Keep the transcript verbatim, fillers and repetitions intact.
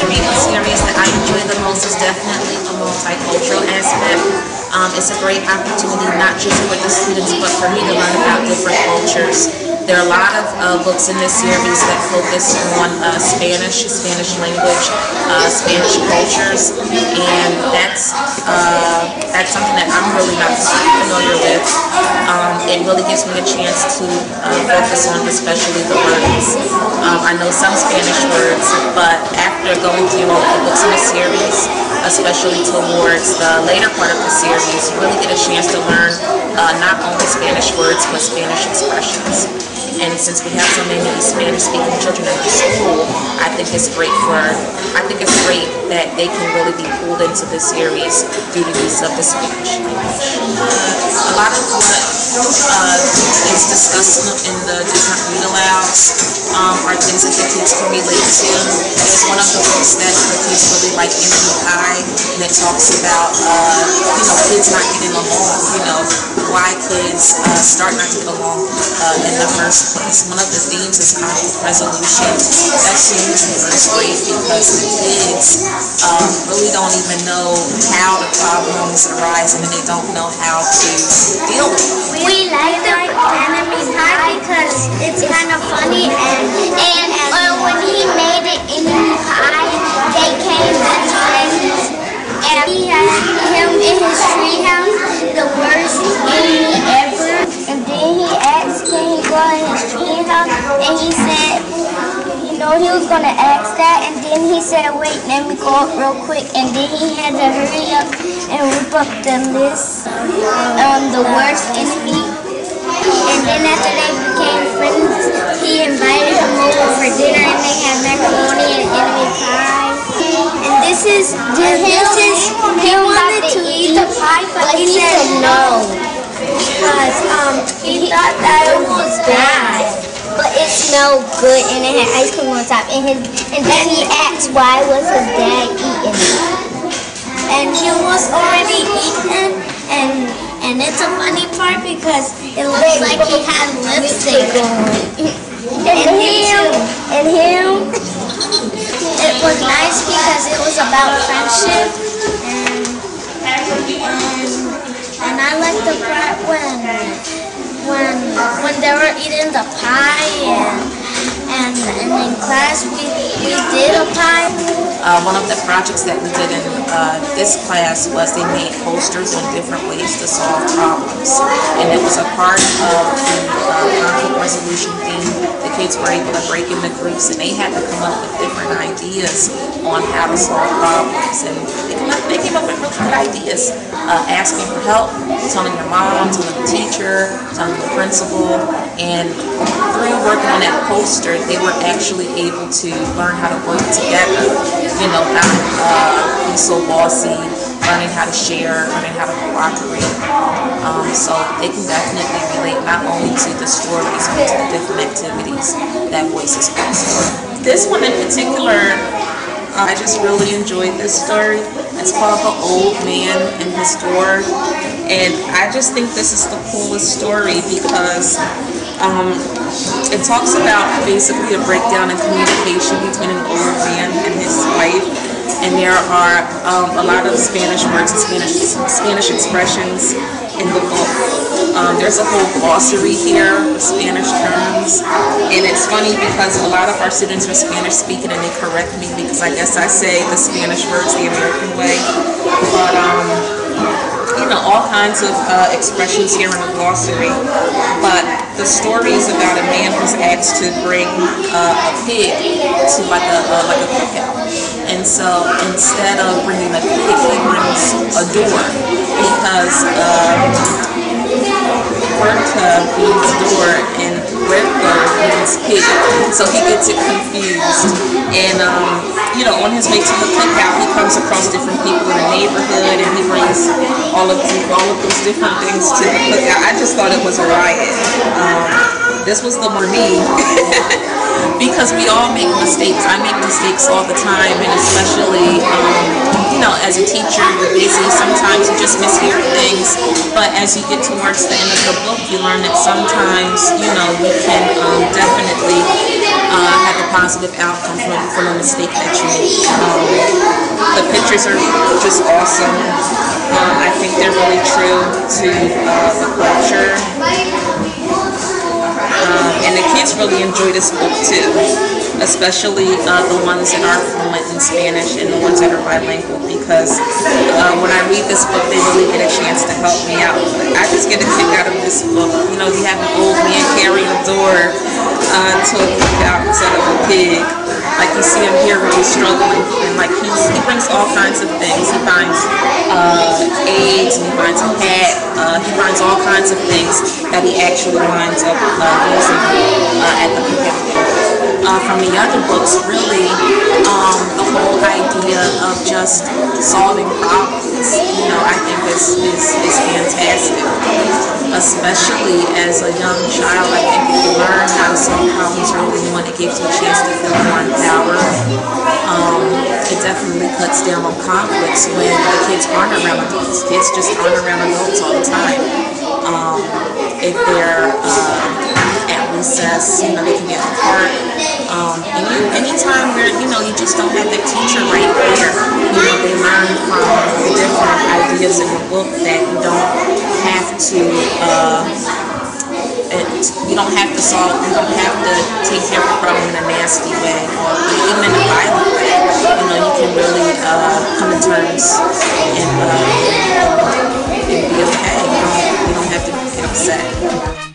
the reading series that I enjoy the most is definitely the multicultural aspect. Um, it's a great opportunity not just for the students but for me to learn about different cultures. There are a lot of uh, books in this series that focus on uh, Spanish, Spanish language, uh, Spanish cultures, and that's uh, that's something that I'm really not familiar with. Um, it really gives me a chance to uh, focus on especially the words. Um, I know some Spanish words, but after going through all the books in the series, especially towards the later part of the series, you really get a chance to learn uh, not only Spanish words, but Spanish expressions. And since we have so many Spanish-speaking children in the school, I think it's great for, I think it's great that they can really be pulled into this series due to use of the Spanish language. A lot of what uh, is discussed in the different read-alouds um, are things that the kids can relate to. There's one of the books that the kids really like, Enemy Pie, and it talks about, uh, you know, kids not getting along, you know, why kids uh, start not to get along uh, in the first place. One of the themes is conflict resolution. That's huge in first grade because the kids um, really don't even know how the problems arise and they don't know how to deal with them. We like the Enemy Pie because it's kind of funny, and and uh, when he made it Enemy Pie, they came as friends, and he had him in his treehouse, the worst enemy ever. And then he asked, can he go in his treehouse? And he said, you know, he was gonna ask that, and then he said, wait, let me go up real quick, and then he had to hurry up and whip up the list, um, the worst enemy. And then after they became friends, he invited him over for dinner, and they had macaroni and enemy pie. And this is, this is, he wanted to eat the pie, but he said no. Because um, he thought that it was bad, but it smelled good and it had ice cream on top. And his and then he asked why was his dad eating it, and he was already eaten. And and it's a funny part because it looks like he had lipstick on. And him, and him, it was nice because it was about friendship. And and. And I like the part when, when, when they were eating the pie, and, and, and in class we, we did a pie. Uh, one of the projects that we did in uh, this class was they made posters on different ways to solve problems. And it was a part of the uh, conflict resolution theme. The kids were able to break into groups and they had to come up with different ideas on how to solve problems. And they came up, they came up with really good ideas. Uh, asking for help, telling your mom, telling the teacher, telling the principal. And through working on that poster, they were actually able to learn how to work together. You know, not uh, be so bossy, learning how to share, learning how to cooperate. Um, so they can definitely relate not only to the stories, but to the different activities that Voices calls for. This one in particular, uh, I just really enjoyed this story. It's called The Old Man and His Door. And I just think this is the coolest story because um, it talks about basically a breakdown in communication between an old man and his wife. And there are um, a lot of Spanish words and Spanish, Spanish expressions in the book. Um, there's a whole glossary here of Spanish terms. And it's funny because a lot of our students are Spanish speaking and they correct me because I guess I say the Spanish words the American way. But, um, you know, all kinds of uh, expressions here in the glossary. But the story is about a man who's asked to bring uh, a pig to like a uh, like a cookout. And so instead of bringing a pig, he brings a door because uh, Puerta means door and Puerto means pig. So he gets it confused. And, um, you know, on his way to the cookout, he comes across different people in the neighborhood and he brings all of, the, all of those different things to the cookout. I just thought it was a riot. Um, this was the more me. Because we all make mistakes. I make mistakes all the time, and especially, um, you know, as a teacher, you're busy. Sometimes you just mishear things, but as you get towards the end of the book, you learn that sometimes, you know, you can um, definitely uh, have a positive outcome from, from a mistake that you make. Um, the pictures are just awesome. Um, I think they're really true to uh, the culture. Um, and the kids really enjoy this book too, especially uh, the ones that are fluent in Spanish and the ones that are bilingual, because uh, when I read this book, they really get a chance to help me out. I just get a kick out of this book. You know, you have an old man carrying a door uh, to a cookout instead of a pig. Like you see him here really struggling, and like he's, he brings all kinds of things. He finds uh, eggs, and he finds a hat, uh, he finds all kinds of things that he actually winds up uh, using uh, at the cookout. Uh, from the other books, really, um, the whole idea of just solving problems, you know, I think is, is, is fantastic. Especially as a young child, I think if you learn how to solve problems early on, it gives you a chance to feel more empowered. Um, it definitely cuts down on conflicts when the kids aren't around adults. Kids just aren't around adults all the time. Um, if they're uh, at recess, you know, they can get in the park. Um, and you, anytime where, you know, you just don't have the teacher right there, you know, they learn from the different ideas in the book that you don't have to, uh, it, you don't have to solve, you don't have to take care of the problem in a nasty way or even in a violent way. You know, you can really uh, come to terms and, uh, and be okay. You don't, you don't have to get upset.